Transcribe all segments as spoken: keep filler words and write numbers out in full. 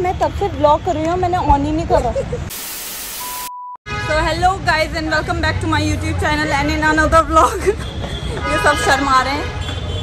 मैं तब से ब्लॉग कर रही हूँ, मैंने ऑन ही नहीं करा। तो hello guys and welcome back to my YouTube channel and in another vlog. ये सब शर्मा रहे हैं।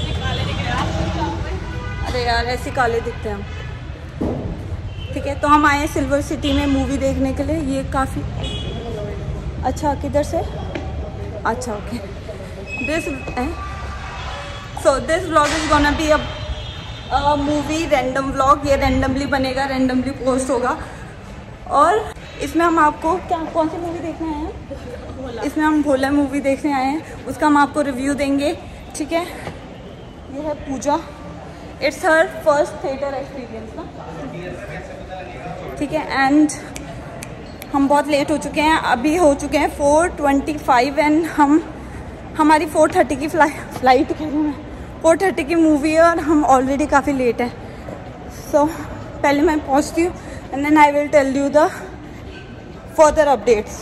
अरे यार ऐसे काले दिखते हैं हम। ठीक है, तो हम आए सिल्वर सिटी में मूवी देखने के लिए। ये काफ़ी अच्छा, किधर से? अच्छा okay. This so this vlog is gonna be a movie random vlog. ये रैंडमली बनेगा, रैंडमली पोस्ट होगा। और इसमें हम आपको क्या कौन सी मूवी देखने आए हैं? इसमें हम भोला मूवी देखने आए हैं, उसका हम आपको रिव्यू देंगे। ठीक है, ये है Puja. It's her first theatre experience ना। ठीक है, एंड हम बहुत लेट हो चुके हैं। अभी हो चुके हैं फोर ट्वेंटी फाइव एंड हम हमारी फोर थर्टी की फ्लाई फ्लाइट कह रही हूँ मैं फोर थर्टी की मूवी है और हम ऑलरेडी काफ़ी लेट हैं। सो so, पहले मैं पहुँचती हूँ and then I will tell you the further updates.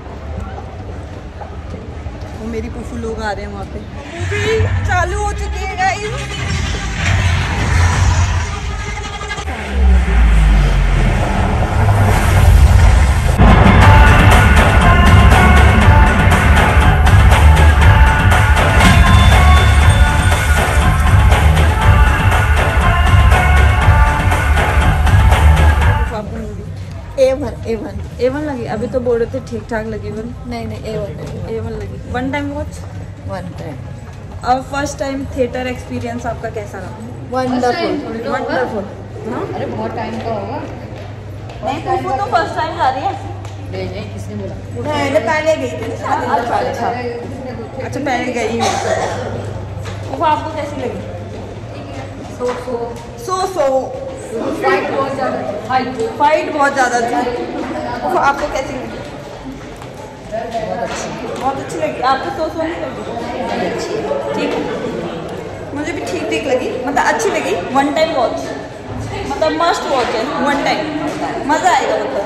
वो मेरी फूफू लोग आ रहे हैं वहाँ पे। मूवी चालू हो चुकी है गाइस। एवन एवन एवन लगी। अभी तो बोल रहे थे ठीक ठाक लगी। वन नहीं नहीं एवन एवन लगी। One time watch one time. अब फर्स्ट टाइम थिएटर एक्सपीरियंस आपका कैसा रहा? Wonderful wonderful. अरे बहुत टाइम का होगा। नहीं कुफू तो फर्स्ट टाइम जा रही है। नहीं नहीं किसने बोला? मैंने पहले गई थी। अच्छा अच्छा अच्छा पहले गई हूँ। वो आपको कैसी लगी? सो सो सो सो फाइट बहुत ज़्यादा फाइट फाइट बहुत ज़्यादा थी। वो आपको कैसी लगी? बहुत अच्छी बहुत अच्छी लगी। आपको सो सो नहीं लगी? ठीक है, मुझे भी ठीक ठीक लगी, मतलब अच्छी लगी। वन टाइम वॉच, मतलब मस्ट वॉच है। वन टाइम मज़ा आएगा। मतलब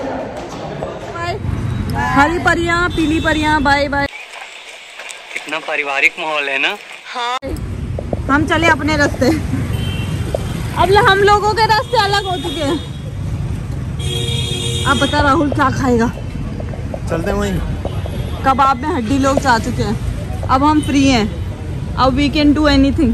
हरी परियां पीली परियां बाय बाय। कितना पारिवारिक माहौल है ना। हाँ, हम चले अपने रास्ते। अब हम लोगों के रास्ते अलग हो चुके हैं। अब बता राहुल क्या खाएगा? चलते हैं वहीं। कबाब में हड्डी लोग जा चुके हैं। अब हम फ्री हैं। अब we can do anything.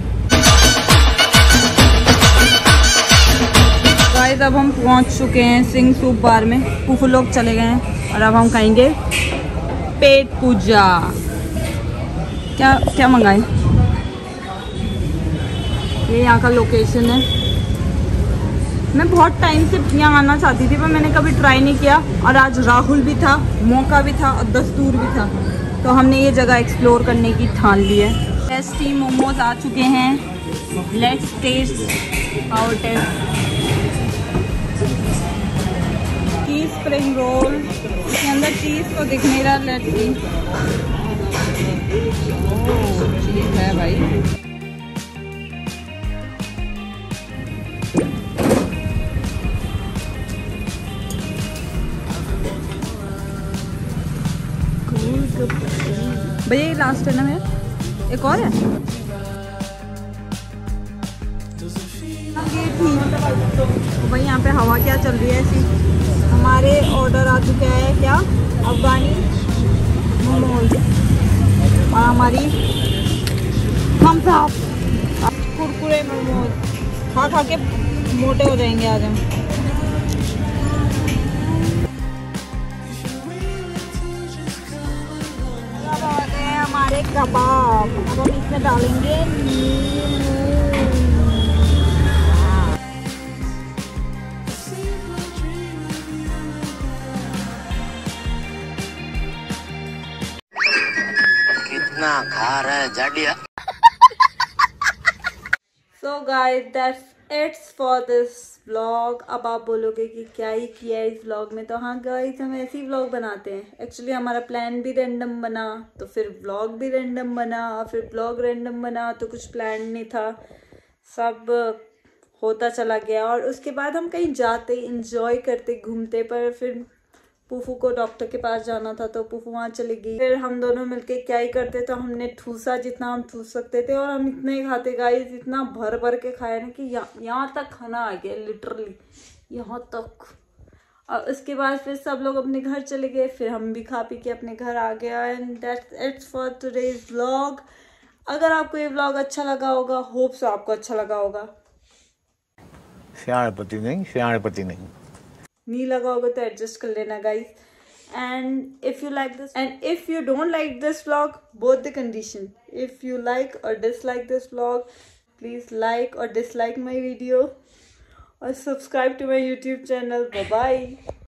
Guys अब हम पहुंच चुके हैं सिंह सूप बार में। फूफू लोग चले गए हैं और अब हम खाएंगे पेट पूजा। क्या क्या मंगाए? ये यहाँ का लोकेशन है। मैं बहुत टाइम से यहाँ आना चाहती थी पर मैंने कभी ट्राई नहीं किया। और आज राहुल भी था, मौका भी था और दस्तूर भी था, तो हमने ये जगह एक्सप्लोर करने की ठान ली है। टेस्टी मोमोज आ चुके हैं। Let's test our taste. Cheese spring roll, इसके अंदर चीज़ तो दिख नहीं रहा। Let's see. ओह चीज़ है भाई। भैया ये लास्ट है ना मेरा? एक और है? ये थी भाई। यहाँ पे हवा क्या चल रही है ऐसी। हमारे ऑर्डर आ चुका है क्या? अफगानी मोमोज और हमारी थम्स अप कुरकुरे मोमोज। खा खा के मोटे हो जाएंगे आज हम। हमारे कबाब अब हम इसमें डालेंगे नींबू। कितना खा रहा है जाडिया। So guys that's it's for this vlog. अब आप बोलोगे कि क्या ही किया है इस व्लॉग में। तो हाँ गाइस, हम ऐसे ही व्लॉग बनाते हैं। एक्चुअली हमारा प्लान भी रैंडम बना, तो फिर व्लॉग भी रैंडम बना, और फिर व्लॉग रैंडम बना तो कुछ प्लान नहीं था। सब होता चला गया और उसके बाद हम कहीं जाते, इंजॉय करते, घूमते, पर फिर पुफू को डॉक्टर के पास जाना था तो पुफू वहाँ चली गई। फिर हम दोनों मिलके क्या ही करते तो हमने ठूसा जितना हम ठूस सकते थे, और हम इतना ही खाते गाइस, इतना भर भर के खाया ना कि यहाँ यहाँ तक खाना आ गया, लिटरली यहाँ तक। और उसके बाद फिर सब लोग अपने घर चले गए, फिर हम भी खा पी के अपने घर आ गया। And that's it for today's vlog. अगर आपको ये व्लॉग अच्छा लगा होगा, होप सो आपको अच्छा लगा होगा। श्याणपति नहीं, श्याणपति नहीं नहीं लगा होगा तो एडजस्ट कर लेना guys. And if you like this and if you don't like this vlog, both the condition, if you like और dislike this vlog, please like और डिसलाइक माय वीडियो और subscribe to my YouTube channel. Bye bye.